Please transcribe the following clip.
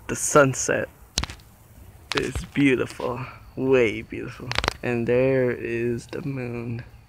the sunset is beautiful, way beautiful. And there is the moon.